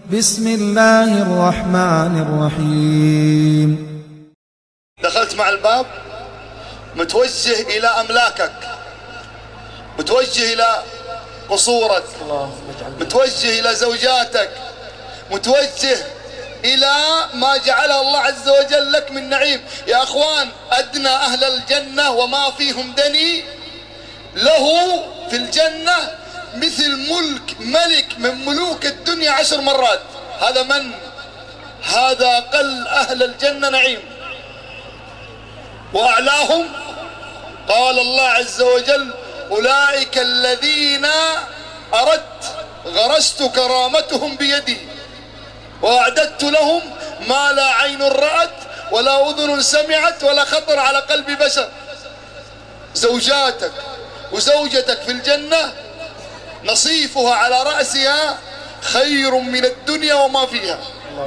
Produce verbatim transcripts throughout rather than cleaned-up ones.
بسم الله الرحمن الرحيم. دخلت مع الباب متوجه إلى أملاكك، متوجه إلى قصورك، متوجه إلى زوجاتك، متوجه إلى ما جعله الله عز وجل لك من نعيم. يا أخوان، أدنى أهل الجنة وما فيهم دني له في الجنة مثل ملك ملك من ملوك الدنيا عشر مرات. هذا من؟ هذا أقل أهل الجنة نعيم. وأعلاهم قال الله عز وجل: أولئك الذين أردت غرست كرامتهم بيدي وأعددت لهم ما لا عين رأت ولا أذن سمعت ولا خطر على قلب بشر. زوجاتك وزوجتك في الجنة نصيفها على رأسها خير من الدنيا وما فيها.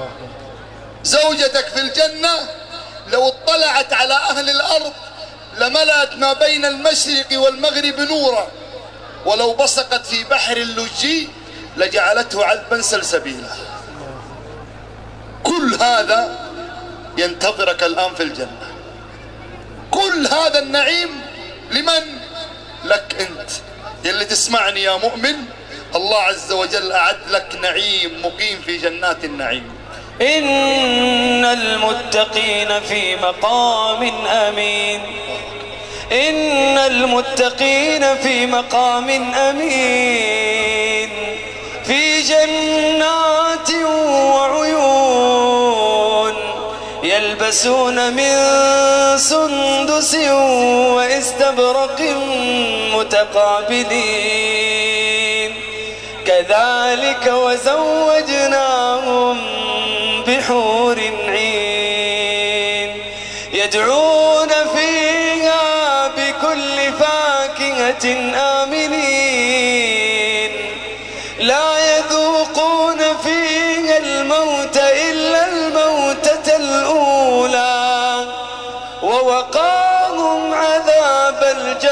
زوجتك في الجنة لو اطلعت على أهل الأرض لملأت ما بين المشرق والمغرب نورا، ولو بصقت في بحر اللجي لجعلته عذبا سلسبيلا. كل هذا ينتظرك الآن في الجنة. كل هذا النعيم لمن؟ لك أنت يلي تسمعني يا مؤمن. الله عز وجل أعد لك نعيم مقيم في جنات النعيم. إن المتقين في مقام أمين، إن المتقين في مقام أمين، في جنات وعيون، يلبسون من سندس واستبرق متقابلين، كذلك وزوجناهم بحور عين، يدعون فيها بكل فاكهة آمنين، لا يذوقون فيها الموت إلا الموتة الأولى، ووقاهم عذاب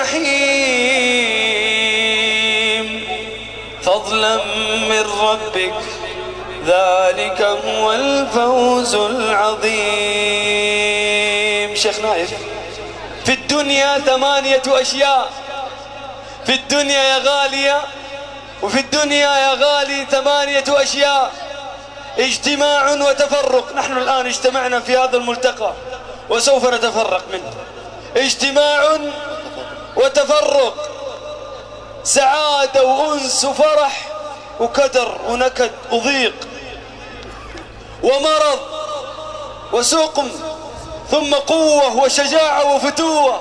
الجحيم، فضلا من ربك، ذلك هو الفوز العظيم. شيخ نايف، في الدنيا ثمانية أشياء، في الدنيا يا غالية، وفي الدنيا يا غالي ثمانية أشياء: اجتماع وتفرق. نحن الآن اجتمعنا في هذا الملتقى وسوف نتفرق منه. اجتماع وتفرق، سعادة وأنس وفرح وكدر ونكد وضيق ومرض وسقم، ثم قوة وشجاعة وفتوة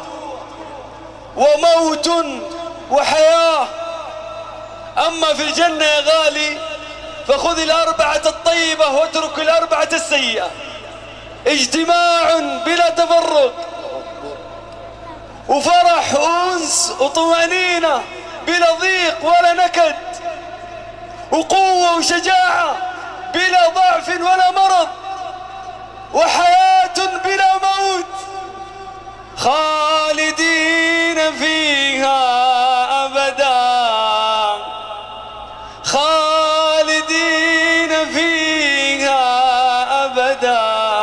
وموت وحياة. أما في الجنة يا غالي فخذ الأربعة الطيبة واترك الأربعة السيئة. اجتماع بلا تفرق، وفرح وأنس وطمأنينة بلا ضيق ولا نكد، وقوة وشجاعة بلا ضعف ولا مرض، وحياة بلا موت، خالدين فيها أبدا، خالدين فيها أبدا.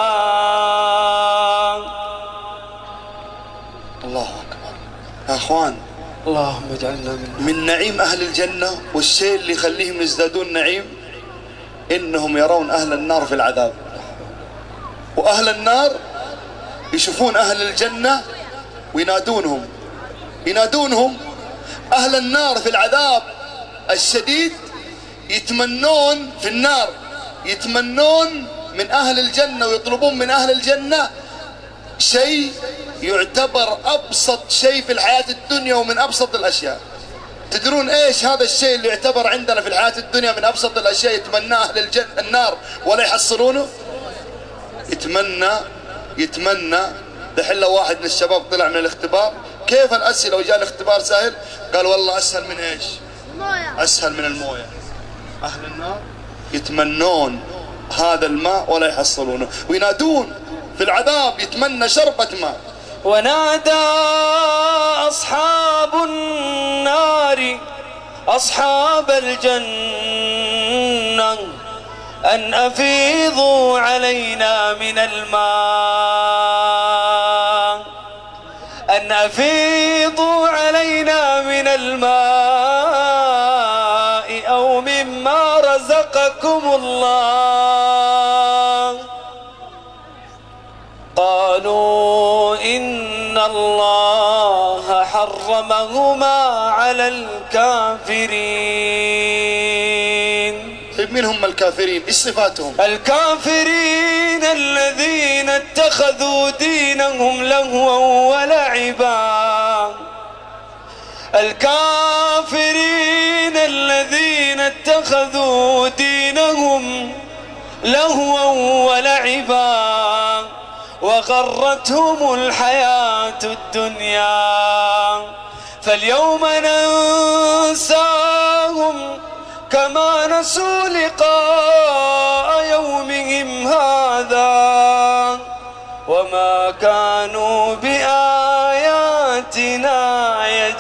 الله أكبر يا أخوان. اللهم اجعلنا من من نعيم أهل الجنة والشيء اللي يخليهم يزدادون نعيم إنهم يرون أهل النار في العذاب، وأهل النار يشوفون أهل الجنة وينادونهم ينادونهم أهل النار في العذاب الشديد يتمنون في النار، يتمنون من أهل الجنة ويطلبون من أهل الجنة شيء يعتبر أبسط شيء في الحياة الدنيا ومن أبسط الأشياء. تدرون إيش هذا الشيء اللي يعتبر عندنا في الحياة الدنيا من أبسط الأشياء يتمناه أهل الجنة النار ولا يحصلونه؟ يتمنى يتمنى دحين لو واحد من الشباب طلع من الاختبار، كيف الأسئلة وجاء الاختبار سهل؟ قال والله أسهل من إيش؟ أسهل من الموية. أهل النار يتمنون هذا الماء ولا يحصلونه، وينادون في العذاب يتمنى شربة ماء. ونادى أصحاب النار أصحاب الجنة أن أفيضوا علينا من الماء أن أفيضوا علينا من الماء أو مما رزقكم الله. قالوا إن الله حرمهما على الكافرين. طيب مين هم الكافرين؟ ايش صفاتهم؟ الكافرين الذين اتخذوا دينهم لهوا ولعبا. الكافرين الذين اتخذوا دينهم لهوا ولعبا وغرتهم الحياة الدنيا. فاليوم ننساهم كما نسوا لقاء يومهم هذا وما كانوا بآياتنا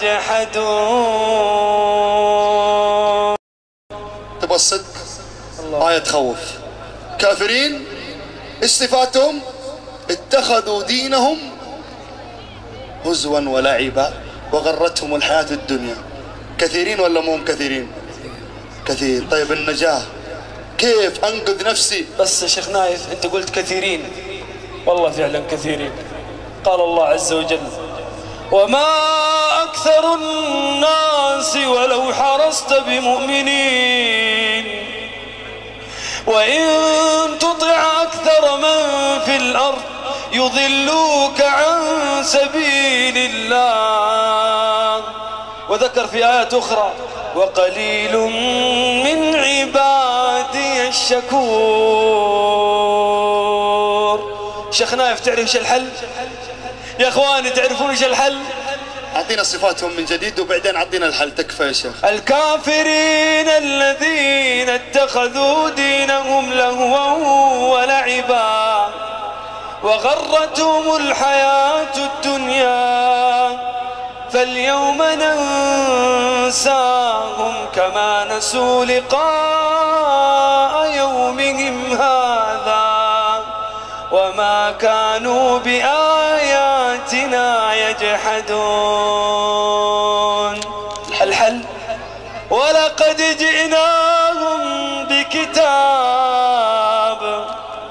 يجحدون. تبغى الصدق؟ آية تخوف. كافرين ايش صفاتهم؟ اتخذوا دينهم هزوا ولعبا وغرتهم الحياة الدنيا. كثيرين ولا مو كثيرين؟ كثير. طيب النجاة كيف أنقذ نفسي؟ بس يا شيخ نايف أنت قلت كثيرين، والله فعلا كثيرين. قال الله عز وجل وما أكثر الناس ولو حرصت بمؤمنين وإن تطع أكثر من في الأرض يضلوك عن سبيل الله. وذكر في آيات أخرى وقليل من عبادي الشكور. شيخ نايف تعرف ايش الحل؟ يا اخواني تعرفون ايش الحل؟ أعطينا صفاتهم من جديد وبعدين أعطينا الحل. تكفى يا شيخ. الكافرين الذين اتخذوا دينهم لهوا ولعبا وغرتهم الحياة الدنيا. فاليوم ننساهم كما نسوا لقاء يومهم هذا وما كانوا بآياتنا يجحدون. الحل ولقد جئناهم بكتاب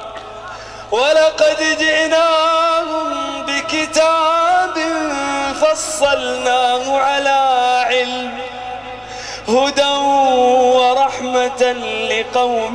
ولقد جئناهم بكتاب فصلناه على علم هدى ورحمة لقوم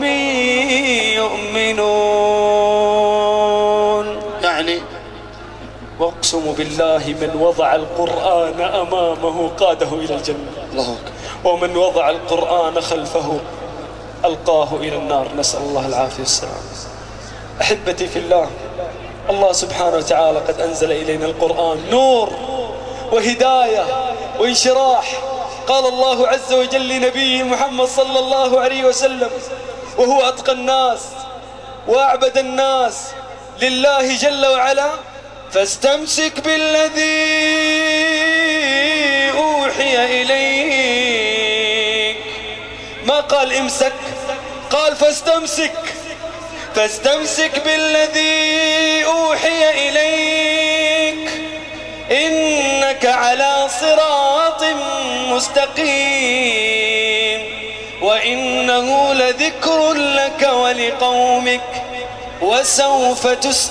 يؤمنون. يعني واقسم بالله من وضع القرآن أمامه قاده إلى الجنة الله أكبر ومن وضع القرآن خلفه ألقاه إلى النار. نسأل الله العافية والسلام. أحبتي في الله، الله سبحانه وتعالى قد أنزل إلينا القرآن نور وهداية وانشراح. قال الله عز وجل لنبيه محمد صلى الله عليه وسلم وهو أتقى الناس وأعبد الناس لله جل وعلا فاستمسك بالذي أوحي إليك. ما قال امسك، قال فاستمسك. فاستمسك بالذي أوحي إليك إنك على صراط مستقيم وإنه لذكر لك ولقومك وسوف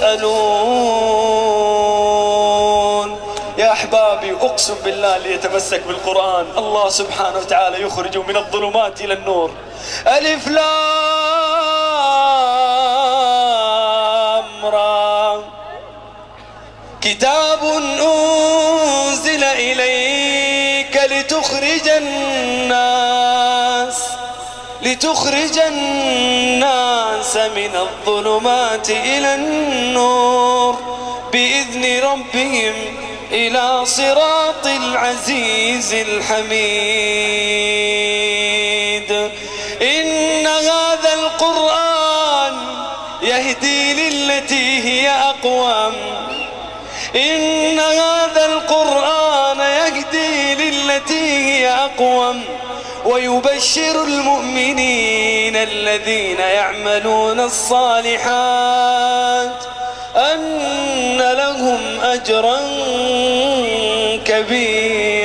تسألون. يا أحبابي أقسم بالله اللي يتمسك بالقرآن الله سبحانه وتعالى يخرج من الظلمات إلى النور. ألف لام را كتاب أنزل إليك لتخرج الناس لتخرج الناس من الظلمات إلى النور بإذن ربهم إلى صراط العزيز الحميد. إن هذا القرآن يهدي للتي هي أقوم إن هذا القرآن يهدي للتي هي أقوم ويبشر المؤمنين الذين يعملون الصالحات أن لهم أجرا كبيرا.